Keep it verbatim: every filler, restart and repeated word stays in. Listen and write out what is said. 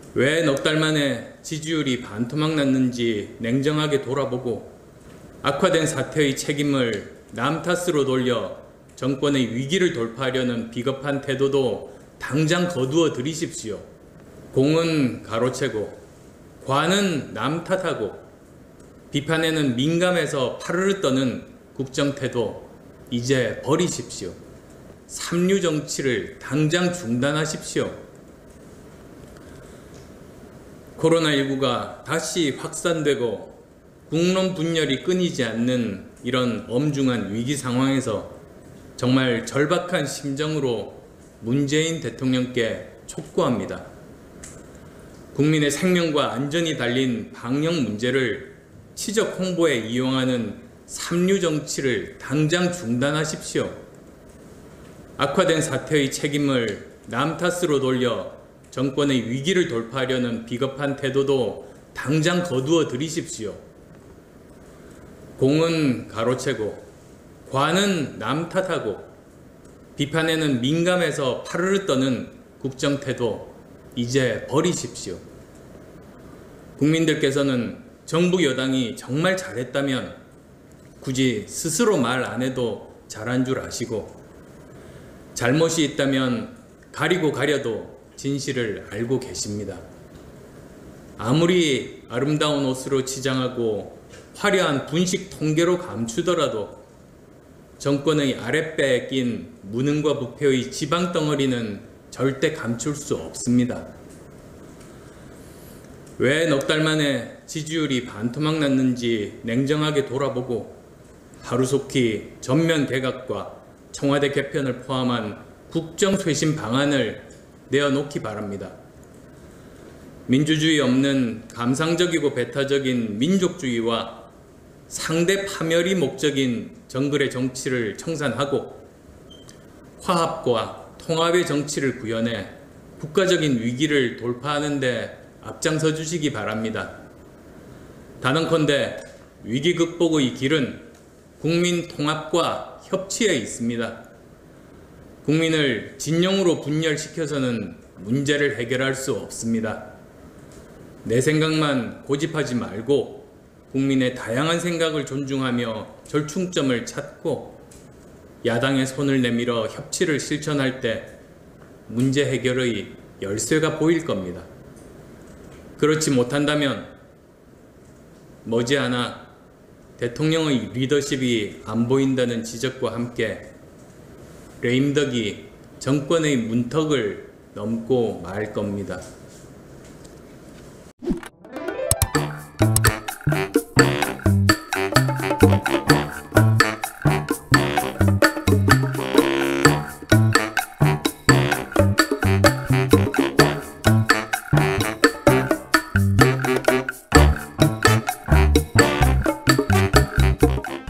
왜 넉 달 만에 지지율이 반토막 났는지 냉정하게 돌아보고 악화된 사태의 책임을 남 탓으로 돌려 정권의 위기를 돌파하려는 비겁한 태도도 당장 거두어 들이십시오. 공은 가로채고 과는 남 탓하고 비판에는 민감해서 파르르 떠는 국정태도 이제 버리십시오. 삼류 정치를 당장 중단하십시오. 코로나십구가 다시 확산되고 국론 분열이 끊이지 않는 이런 엄중한 위기 상황에서 정말 절박한 심정으로 문재인 대통령께 촉구합니다. 국민의 생명과 안전이 달린 방역 문제를 치적 홍보에 이용하는 삼류 정치를 당장 중단하십시오. 악화된 사태의 책임을 남 탓으로 돌려 정권의 위기를 돌파하려는 비겁한 태도도 당장 거두어 들이십시오. 공은 가로채고 과는 남 탓하고 비판에는 민감해서 파르르 떠는 국정태도 이제 버리십시오. 국민들께서는 정부 여당이 정말 잘했다면 굳이 스스로 말 안 해도 잘한 줄 아시고, 잘못이 있다면 가리고 가려도 진실을 알고 계십니다. 아무리 아름다운 옷으로 치장하고 화려한 분식 통계로 감추더라도 정권의 아랫배에 낀 무능과 부패의 지방 덩어리는 절대 감출 수 없습니다. 왜 넉 달 만에 지지율이 반토막 났는지 냉정하게 돌아보고 하루속히 전면 개각과 청와대 개편을 포함한 국정쇄신 방안을 내어놓기 바랍니다. 민주주의 없는 감상적이고 배타적인 민족주의와 상대 파멸이 목적인 정글의 정치를 청산하고 화합과 통합의 정치를 구현해 국가적인 위기를 돌파하는 데 앞장서 주시기 바랍니다. 단언컨대 위기 극복의 길은 국민 통합과 협치에 있습니다. 국민을 진영으로 분열시켜서는 문제를 해결할 수 없습니다. 내 생각만 고집하지 말고 국민의 다양한 생각을 존중하며 절충점을 찾고 야당의 손을 내밀어 협치를 실천할 때 문제 해결의 열쇠가 보일 겁니다. 그렇지 못한다면 머지않아 대통령의 리더십이 안 보인다는 지적과 함께 레임덕이 정권의 문턱을 넘고 말 겁니다.